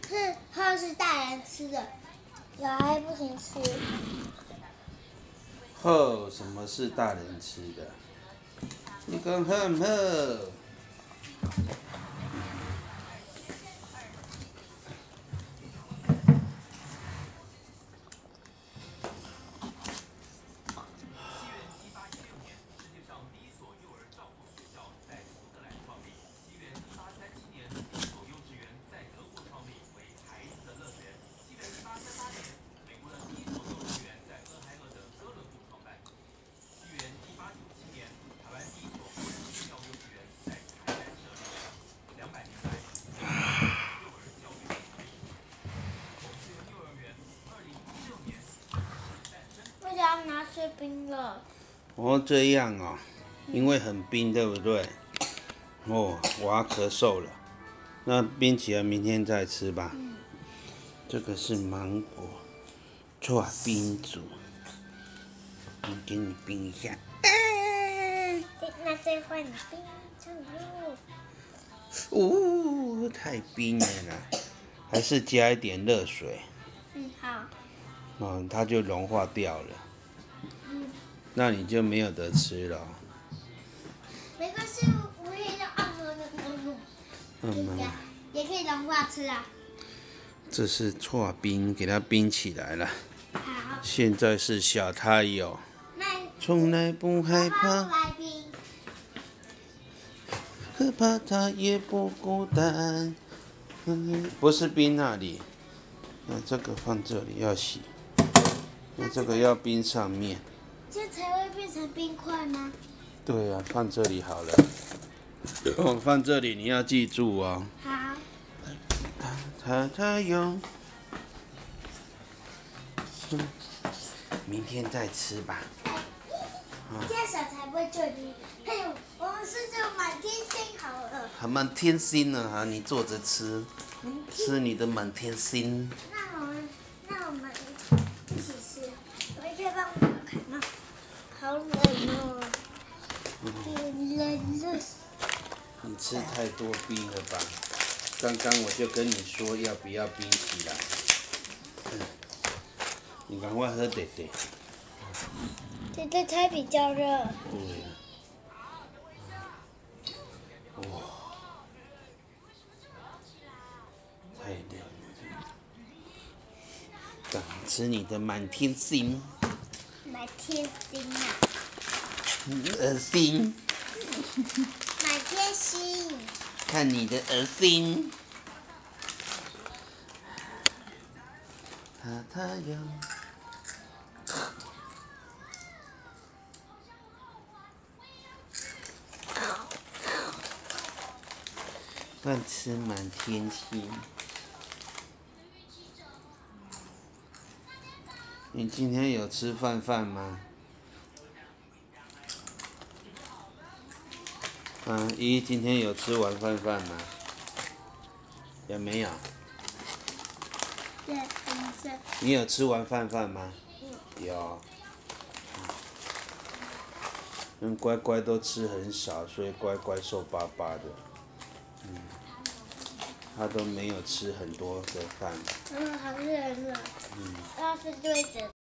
贺是大人吃的，小孩不行吃。 贺，什么是大人吃的？你讲贺唔贺？ 为什么要拿水冰了？ 哦，这样哦，因为很冰，对不对？哦，我要咳嗽了。那冰起来，明天再吃吧。这个是芒果搓冰组，我给你冰一下。 那再换你冰上喽。 哦，太冰了啦，还是加一点热水， 好。 哦，它就融化掉了。那你就没有得吃了。 没关系，我也要按摩的。也可以融化吃啊。 这是搓冰，给它冰起来了。 好。 现在是小太阳，从来不害怕，害怕它也不孤单。不是冰那里，那这个放这里要洗，那这个要冰上面。 这才会变成冰块吗？ 对啊，放这里好了。哦，放这里你要记住哦。 好。 太阳。明天再吃吧。 这样小才不会救你。嘿，我们是就满天星好了。 还满天星呢哈，你坐着吃，吃你的满天星。 那我们一起吃。我可以帮我看吗？好冷哦。冷。 你吃太多冰了吧？刚刚我就跟你说要不要冰起来。你赶快喝点点。 现在才比较热。 对。哇，太凉了。吃你的满天星。 满天星啊！ 恶心。 满天星。 看你的恶心。太阳。乱吃满天星。你今天有吃饭吗？姨今天有吃完饭吗？有没有？ 对， 你有吃完饭吗？有。乖乖都吃很少，所以乖乖瘦巴巴的。他都没有吃很多的饭。 好热。要是对着。